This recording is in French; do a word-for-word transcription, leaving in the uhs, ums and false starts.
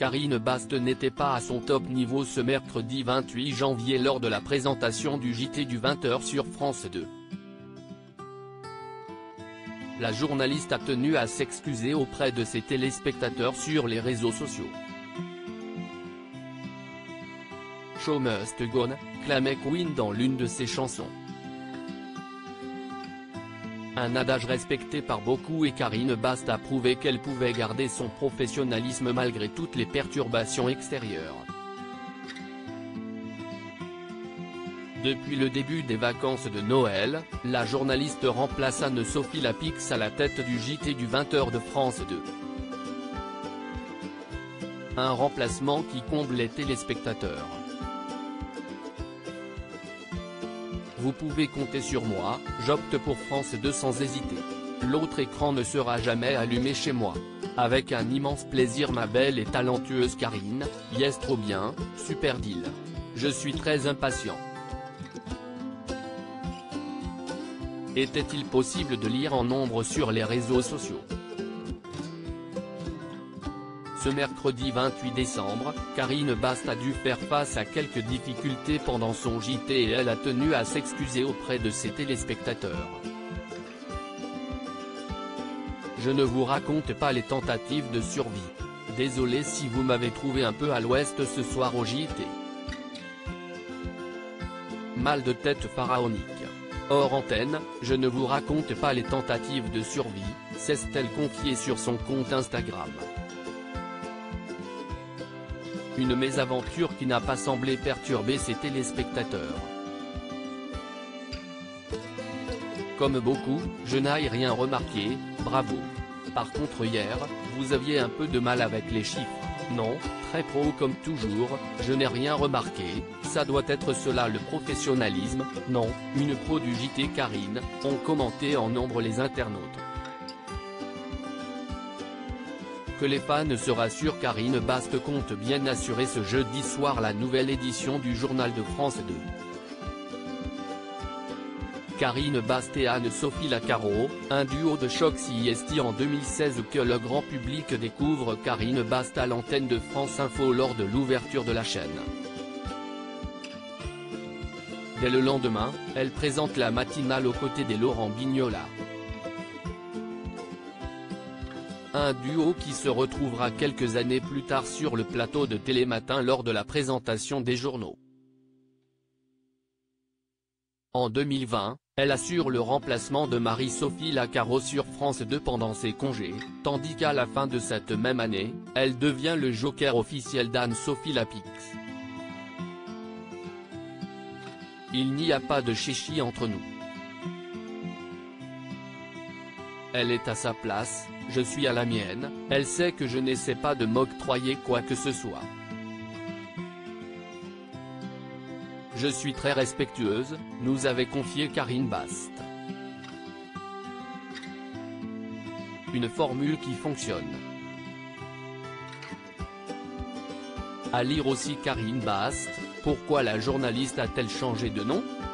Karine Bast n'était pas à son top niveau ce mercredi vingt-huit janvier lors de la présentation du J T du vingt heures sur France deux. La journaliste a tenu à s'excuser auprès de ses téléspectateurs sur les réseaux sociaux. Show must go on, clamait Queen dans l'une de ses chansons. Un adage respecté par beaucoup, et Karine Bast a prouvé qu'elle pouvait garder son professionnalisme malgré toutes les perturbations extérieures. Depuis le début des vacances de Noël, la journaliste remplace Anne-Sophie Lapix à la tête du J T du vingt heures de France deux. Un remplacement qui comble les téléspectateurs. Vous pouvez compter sur moi, j'opte pour France deux sans hésiter. L'autre écran ne sera jamais allumé chez moi. Avec un immense plaisir, ma belle et talentueuse Karine, yes trop bien, super deal. Je suis très impatient. Était-il possible de lire en nombre sur les réseaux sociaux? Ce mercredi vingt-huit décembre, Karine Bast a dû faire face à quelques difficultés pendant son J T et elle a tenu à s'excuser auprès de ses téléspectateurs. Je ne vous raconte pas les tentatives de survie. Désolé si vous m'avez trouvé un peu à l'ouest ce soir au J T. Mal de tête pharaonique. Hors antenne, je ne vous raconte pas les tentatives de survie, s'est-elle confiée sur son compte Instagram. Une mésaventure qui n'a pas semblé perturber ses téléspectateurs. Comme beaucoup, je n'ai rien remarqué, bravo. Par contre hier, vous aviez un peu de mal avec les chiffres. Non, très pro comme toujours, je n'ai rien remarqué, ça doit être cela le professionnalisme. Non, une pro du J T Karine, ont commenté en nombre les internautes. Que les fans se rassurent, Karine Bast compte bien assurer ce jeudi soir la nouvelle édition du Journal de France deux. Karine Bast et Anne-Sophie Lacaro, un duo de choc C S T en deux mille seize que le grand public découvre Karine Bast à l'antenne de France Info lors de l'ouverture de la chaîne. Dès le lendemain, elle présente la matinale aux côtés de Laurent Bignola. Un duo qui se retrouvera quelques années plus tard sur le plateau de Télématin lors de la présentation des journaux. En deux mille vingt, elle assure le remplacement de Marie-Sophie Lacaro sur France deux pendant ses congés, tandis qu'à la fin de cette même année, elle devient le joker officiel d'Anne-Sophie Lapix. Il n'y a pas de chichi entre nous. Elle est à sa place, je suis à la mienne, elle sait que je n'essaie pas de m'octroyer quoi que ce soit. Je suis très respectueuse, nous avait confié Karine Bast. Une formule qui fonctionne. À lire aussi Karine Bast, pourquoi la journaliste a-t-elle changé de nom?